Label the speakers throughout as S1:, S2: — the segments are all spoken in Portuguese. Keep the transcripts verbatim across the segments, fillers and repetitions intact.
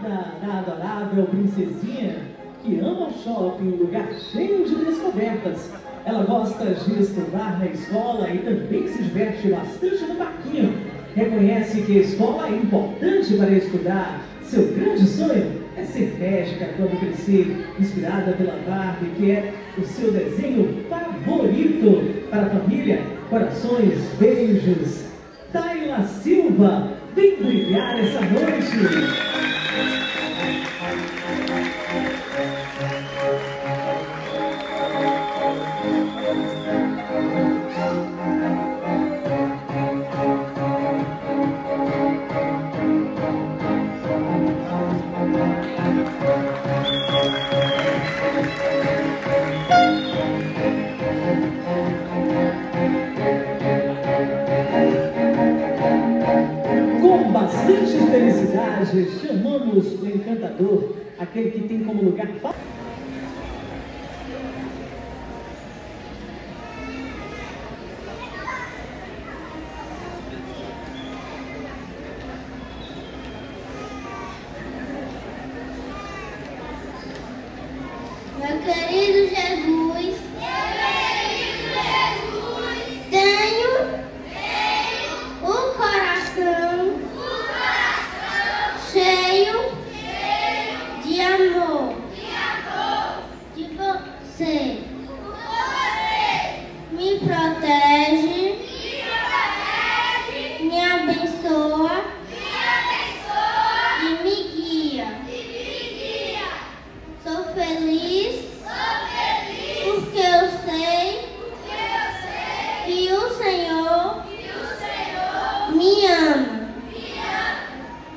S1: inspirada na adorável princesinha que ama o shopping, um lugar cheio de descobertas. Ela gosta de estudar na escola e também se diverte bastante no parquinho. Reconhece que a escola é importante para estudar. Seu grande sonho é ser médica quando crescer, inspirada pela Barbie, que é o seu desenho favorito. Para a família, corações, beijos. Tayla Silva, vem brilhar essa noite. Com bastante felicidade, chamamos o encantador, aquele que tem como lugar...
S2: Meu querido Jesus, meu querido Jesus, tenho, tenho o coração, o coração cheio, cheio de amor, de amor, de você. Você me protege, me protege, me abençoa, me abençoa e me guia, e me guia. Sou feliz, sou feliz, porque eu sei, porque eu sei que o Senhor, que o Senhor me ama. Me ama.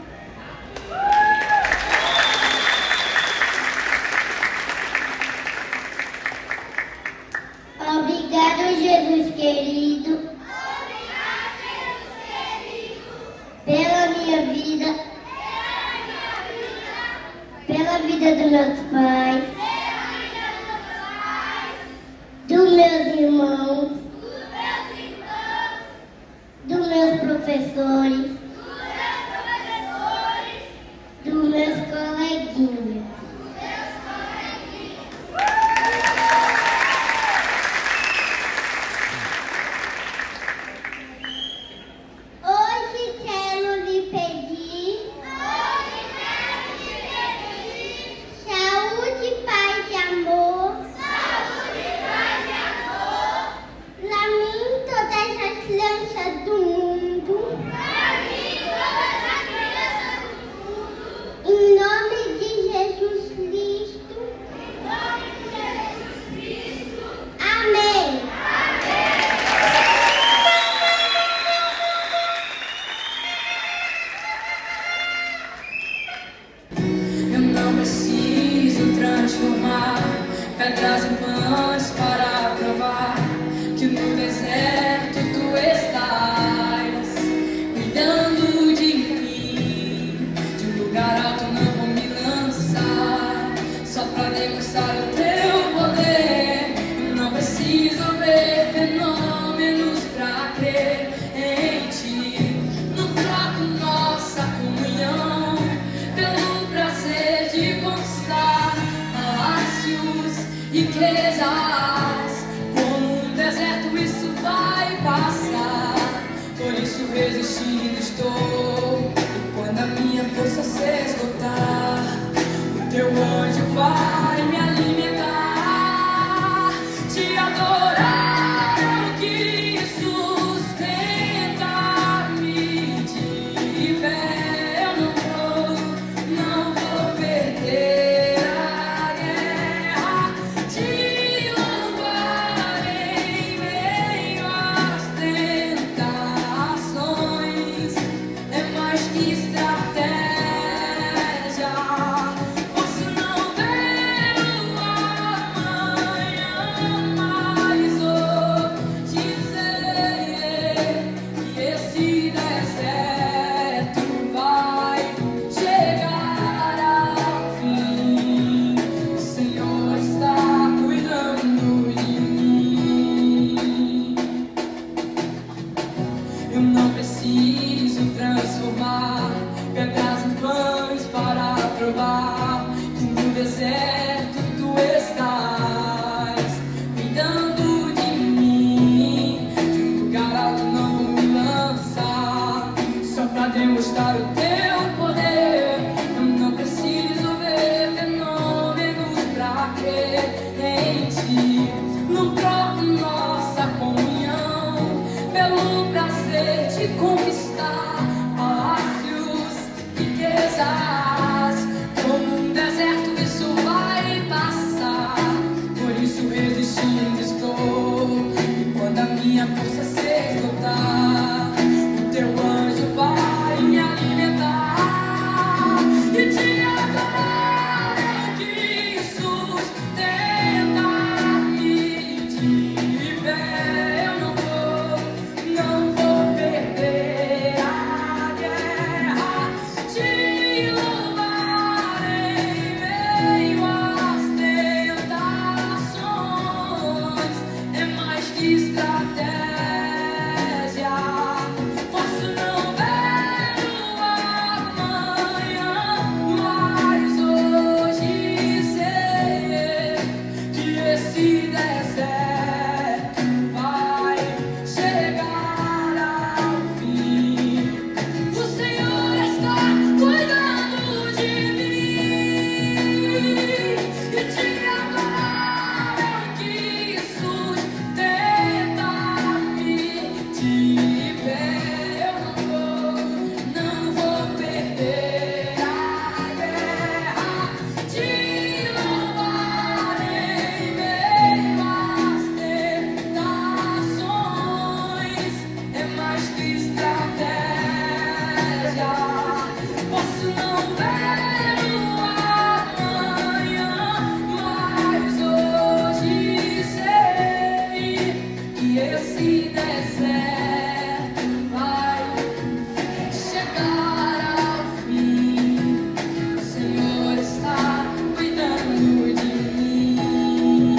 S2: Obrigado, Jesus querido. Obrigado, Jesus querido. Pela minha vida. Pela vida dos meus pais, dos meus irmãos, dos meus professores, dos meus coleguinhas. Hoje quero lhe pedir saúde, paz e amor. Saúde, paz e amor. Pra mim, todas as crianças do mundo. Pra mim,
S3: minha força se esgotar, o teu anjo vai me alimentar e te adorar, que sustenta-me de pé. Eu não vou, não vou perder a guerra, te louvarei em meio às tentações. É mais que estratégia, posso não ver o amanhã, mas hoje sei que esse deserto vai chegar ao fim. O Senhor está cuidando de mim e te adorar, que sustenta-me de pé. Eu não vou, não vou perder a guerra, te louvarei em meio às tentações. É mais que estratégia, posso não ver o amanhã, mas hoje sei que esse deserto vai chegar ao fim. O Senhor está cuidando de mim.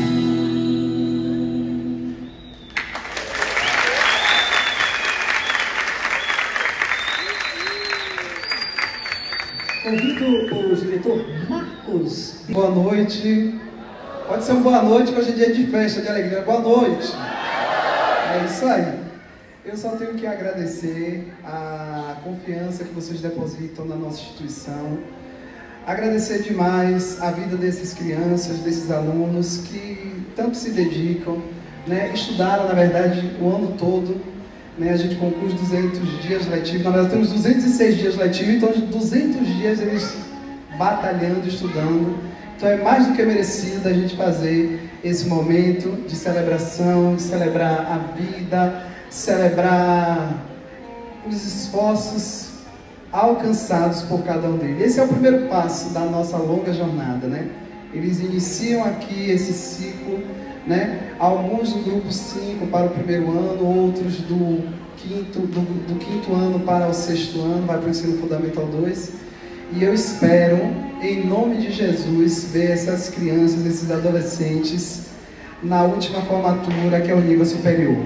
S1: Convido o diretor Marcos.
S4: Boa noite. Pode ser uma boa noite, que hoje é dia de festa, de alegria. Boa noite. É isso aí. Eu só tenho que agradecer a confiança que vocês depositam na nossa instituição. Agradecer demais a vida desses crianças, desses alunos que tanto se dedicam, né? Estudaram, na verdade, o ano todo. Né? A gente conclui os duzentos dias letivos. Na verdade, temos duzentos e seis dias letivos, então duzentos dias eles batalhando, estudando. Então é mais do que merecido a gente fazer esse momento de celebração, de celebrar a vida, celebrar os esforços alcançados por cada um deles. Esse é o primeiro passo da nossa longa jornada, né? Eles iniciam aqui esse ciclo, né? Alguns do grupo cinco para o primeiro ano, outros do quinto, do, do quinto ano para o sexto ano, vai para o ensino fundamental dois. E eu espero, em nome de Jesus, ver essas crianças, esses adolescentes na última formatura, que é o nível superior.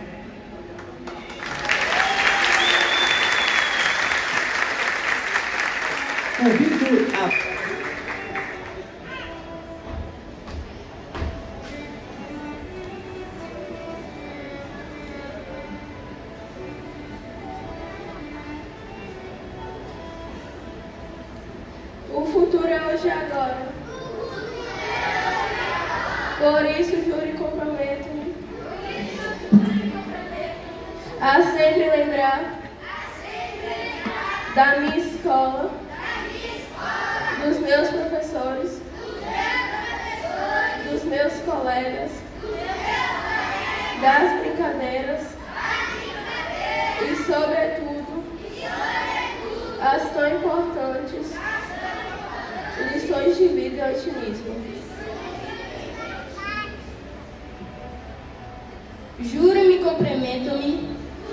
S1: Convido a
S5: O futuro é hoje e agora. Por isso, juro e comprometo-me a sempre lembrar da minha escola, dos meus professores, dos meus colegas, das brincadeiras e, sobretudo, as tão importantes lições de vida e otimismo.
S6: Juro e me comprometo-me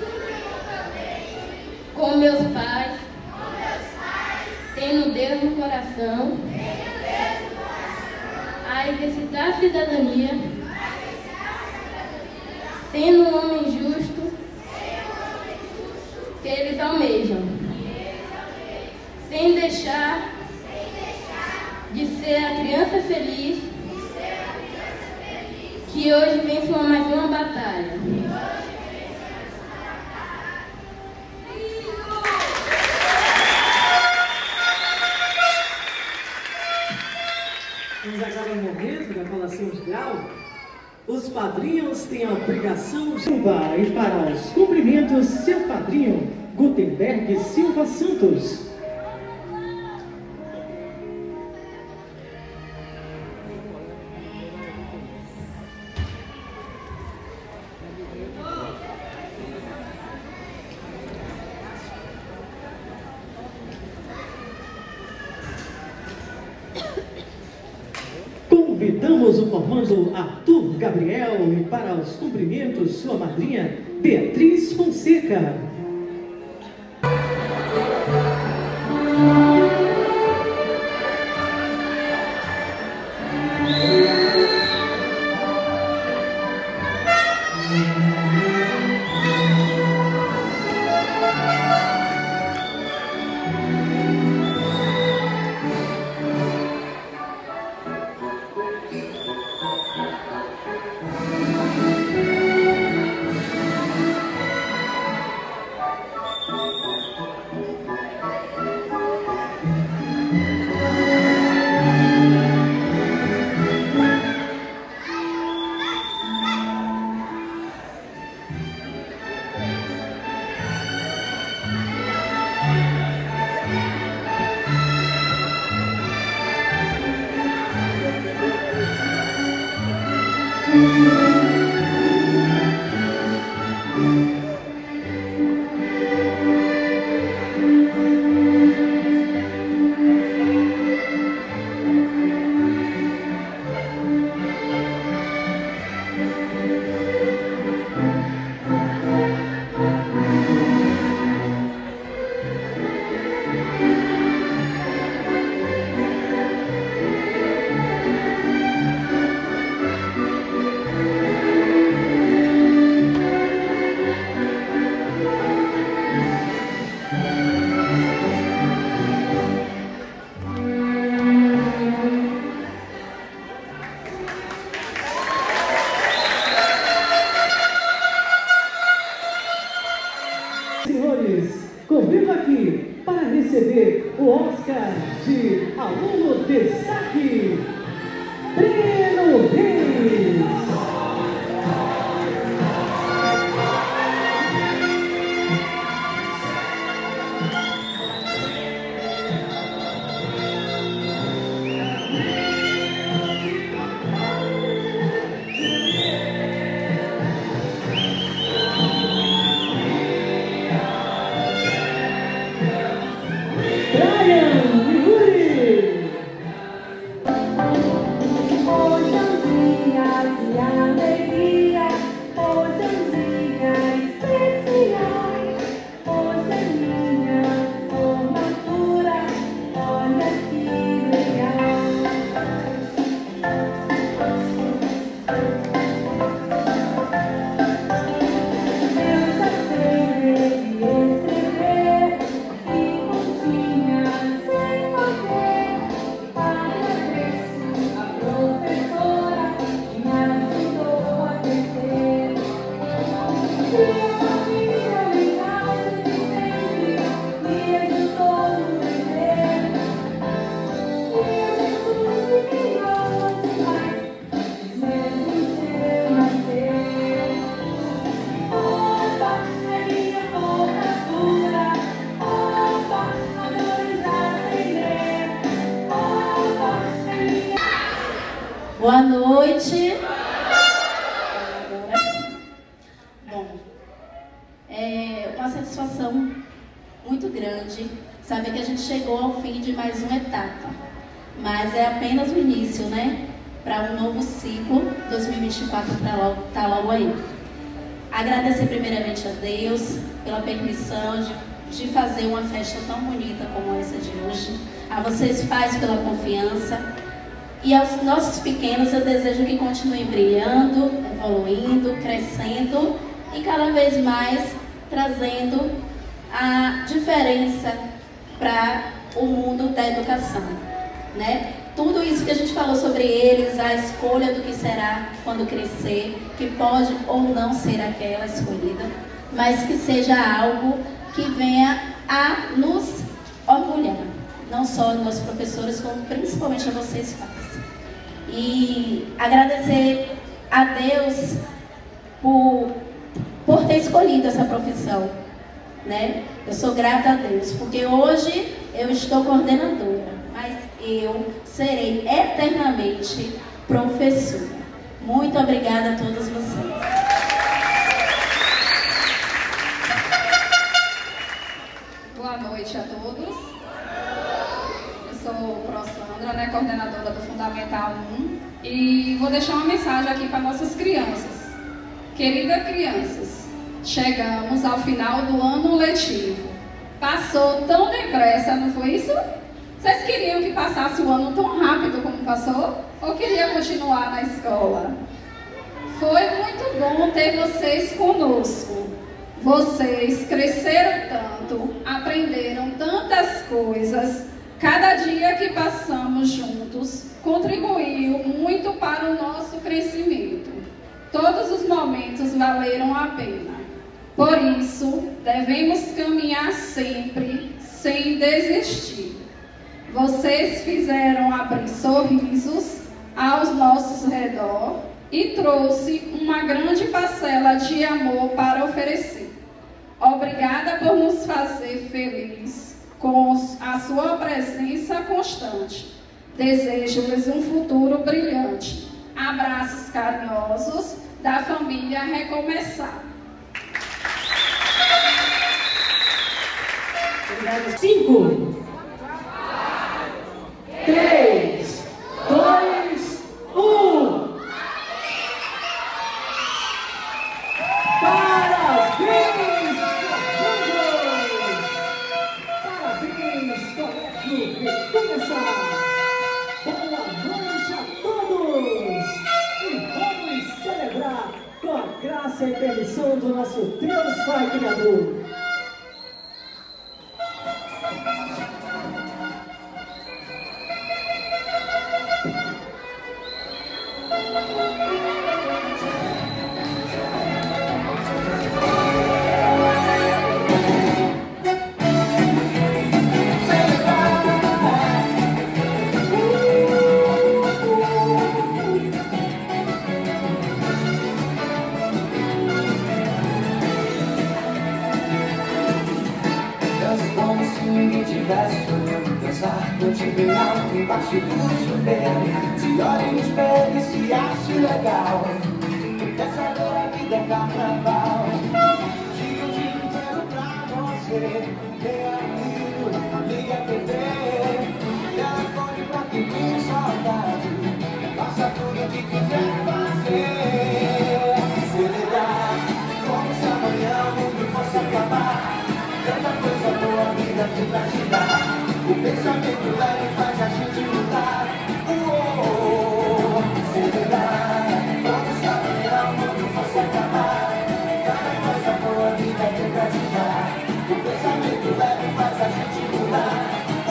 S6: com meus pais, tendo Deus no coração, a exercitar a cidadania, sendo um homem justo que eles almejam, sem deixar de ser a criança feliz que hoje vence mais uma batalha.
S1: Vamos agora ao momento da colação de grau. Os padrinhos têm a obrigação de levar e para os cumprimentos seu padrinho, Gutenberg Silva Santos. formando Arthur Gabriel e para os cumprimentos sua madrinha Beatriz Fonseca. Senhores, convido aqui para receber o Oscar de aluno destaque, Breno Reis.
S6: Boa noite. Bom, é uma satisfação muito grande saber que a gente chegou ao fim de mais uma etapa, mas é apenas o início, né? Para um novo ciclo, dois mil e vinte e quatro está logo, tá logo aí. Agradecer primeiramente a Deus pela permissão de, de fazer uma festa tão bonita como essa de hoje. A vocês pais pela confiança. E aos nossos pequenos eu desejo que continuem brilhando, evoluindo, crescendo e cada vez mais trazendo a diferença para o mundo da educação, né? Tudo isso que a gente falou sobre eles, a escolha do que será quando crescer, que pode ou não ser aquela escolhida, mas que seja algo que venha a nos orgulhar, não só nós professores, como principalmente a vocês pais. E agradecer a Deus por, por ter escolhido essa profissão, né? Eu sou grata a Deus, porque hoje eu estou coordenadora, mas eu serei eternamente professora. Muito obrigada a todos vocês.
S7: Boa noite a todos. Eu sou Pro Sandra, né, coordenadora do Fundamental um, e vou deixar uma mensagem aqui para nossas crianças. Queridas crianças, chegamos ao final do ano letivo. Passou tão depressa, não foi isso? Vocês queriam que passasse o ano tão rápido como passou? Ou queria continuar na escola? Foi muito bom ter vocês conosco. Vocês cresceram tanto, aprenderam tantas coisas. Cada dia que passamos juntos contribuiu muito para o nosso crescimento. Todos os momentos valeram a pena. Por isso, devemos caminhar sempre, sem desistir. Vocês fizeram abrir sorrisos aos nossos redor e trouxe uma grande parcela de amor para oferecer. Obrigada por nos fazer felizes com a sua presença constante. Desejo-lhes um futuro brilhante. Abraços carinhosos da família Recomeçar.
S1: Cinco, três, dois, um. Parabéns, Parabéns, Colégio Recomeçar. Boa noite a todos. E vamos celebrar com a graça e permissão do nosso Deus Pai Criador.
S8: Embaixo do chuveiro, se olha no espelho e se acha legal. Essa dor a vida é carnaval. Diga o dia inteiro pra você. Leia livro, liga a T V. Telefone pra quem tem saudade. Faça tudo o que quiser fazer. Celebrar como se amanhã o mundo fosse acabar. Tanta coisa boa a vida tem pra te dar. O pensamento leve faz a gente mudar. Oh, celebrar como se amanhã o mundo fosse acabar. Cada coisa boa a vida tem pra te dar. O pensamento leve faz a gente mudar.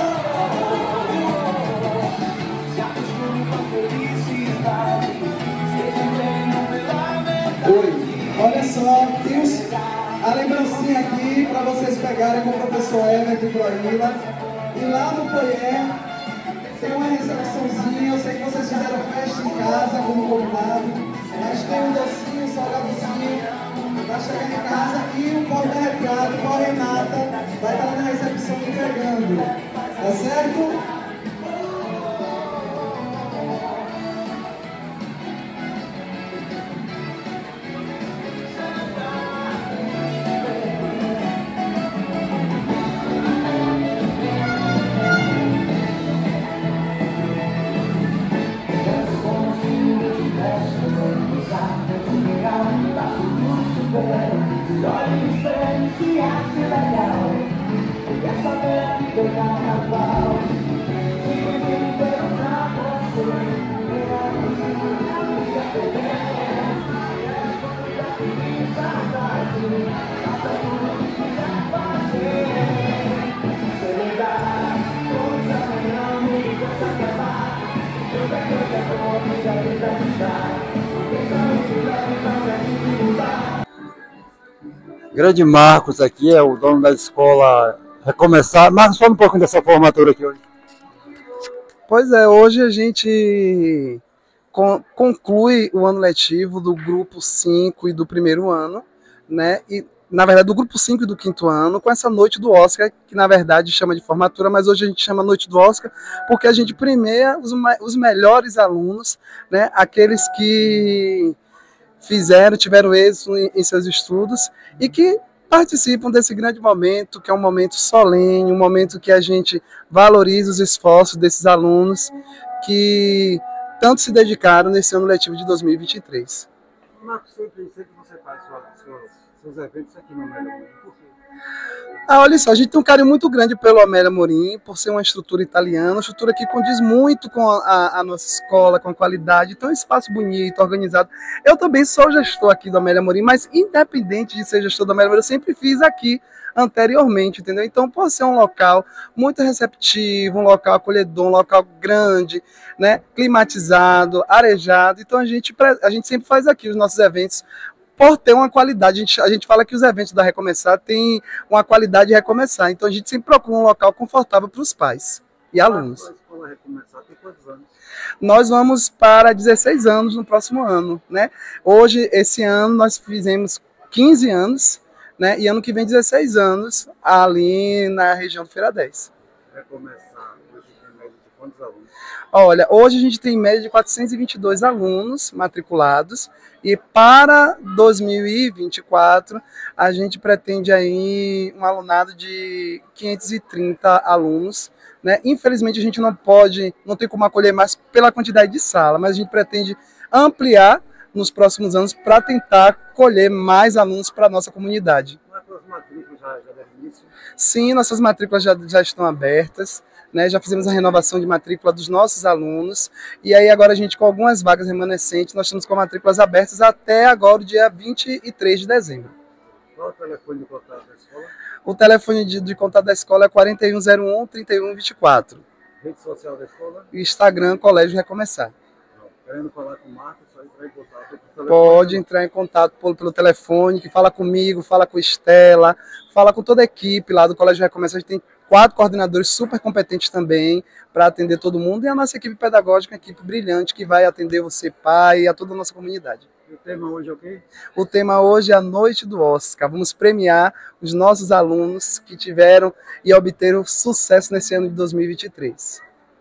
S8: Oh, se acostume com a felicidade. Seja bem pela verdade.
S4: Oi, olha só, tem os, a lembrancinha aqui para vocês pegarem com o professor Everton e Cloíla. E lá no foyer tem uma recepçãozinha. Eu sei que vocês fizeram festa em casa como combinado, mas tem um docinho, um salgadozinho para chegar em casa. E o pó da retrato, o pó Renata, vai estar lá na recepção entregando. Tá certo?
S9: Grande Marcos aqui, é o dono da escola Recomeçar. Marcos, fala um pouquinho dessa formatura aqui hoje.
S4: Pois é, hoje a gente conclui o ano letivo do grupo cinco e do primeiro ano, né? E, na verdade, do grupo cinco e do quinto ano, com essa noite do Oscar, que na verdade chama de formatura, mas hoje a gente chama noite do Oscar, porque a gente premia os, os melhores alunos, né? Aqueles que fizeram, tiveram êxito em, em seus estudos e que participam desse grande momento, que é um momento solene, um momento que a gente valoriza os esforços desses alunos que tanto se dedicaram nesse ano letivo de dois mil e vinte e três.
S9: Marcos, sempre, sempre você faz sua, suas, seus eventos aqui no Amélia Amorim. Por quê?
S4: Ah, olha só, a gente tem um carinho muito grande pelo Amélia Amorim, por ser uma estrutura italiana, uma estrutura que condiz muito com a, a nossa escola, com a qualidade, então é um espaço bonito, organizado. Eu também sou gestor aqui do Amélia Amorim, mas independente de ser gestor do Amélia Amorim, eu sempre fiz aqui anteriormente, entendeu? Então, por ser um local muito receptivo, um local acolhedor, um local grande, né, climatizado, arejado, então a gente, a gente sempre faz aqui os nossos eventos por ter uma qualidade. A gente, a gente fala que os eventos da Recomeçar têm uma qualidade de recomeçar, então a gente sempre procura um local confortável para os pais e alunos.
S9: A escola Recomeçar tem quantos anos?
S4: Nós vamos para dezesseis anos no próximo ano, né? Hoje, esse ano, nós fizemos quinze anos, né? E ano que vem dezesseis anos, ali na região do Feira dez.
S9: Recomeçar, hoje tem média de quantos alunos?
S4: Olha, hoje a gente tem média de quatrocentos e vinte e dois alunos matriculados e para dois mil e vinte e quatro a gente pretende aí um alunado de quinhentos e trinta alunos, né? Infelizmente a gente não pode, não tem como acolher mais pela quantidade de sala, mas a gente pretende ampliar nos próximos anos para tentar colher mais alunos para a nossa comunidade.
S9: As matrículas já, já deram início?
S4: Sim, nossas matrículas já, já estão abertas, né? Já fizemos a renovação de matrícula dos nossos alunos, e aí agora a gente, com algumas vagas remanescentes, nós estamos com matrículas abertas até agora, o dia vinte e três de dezembro.
S9: Qual é o telefone de contato da escola?
S4: O telefone de, de contato da escola é quarenta e um zero um, trinta e um vinte e quatro.
S9: Rede social da escola?
S4: Instagram, Colégio Recomeçar.
S9: Querendo falar com o Marcos, só entrar em contato.
S4: Pode entrar em contato pelo, pelo telefone, que fala comigo, fala com Estela, fala com toda a equipe lá do Colégio Recomeçar. A gente tem quatro coordenadores super competentes também para atender todo mundo, e a nossa equipe pedagógica, uma equipe brilhante que vai atender você, pai, e a toda a nossa comunidade.
S9: E o tema hoje é o quê?
S4: O tema hoje é a Noite do Oscar. Vamos premiar os nossos alunos que tiveram e obteram sucesso nesse ano de dois mil e vinte e três.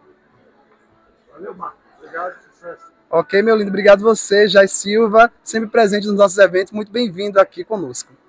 S9: Valeu, Marcos. Obrigado, sucesso.
S4: Ok, meu lindo. Obrigado você, Jai Silva, sempre presente nos nossos eventos. Muito bem-vindo aqui conosco.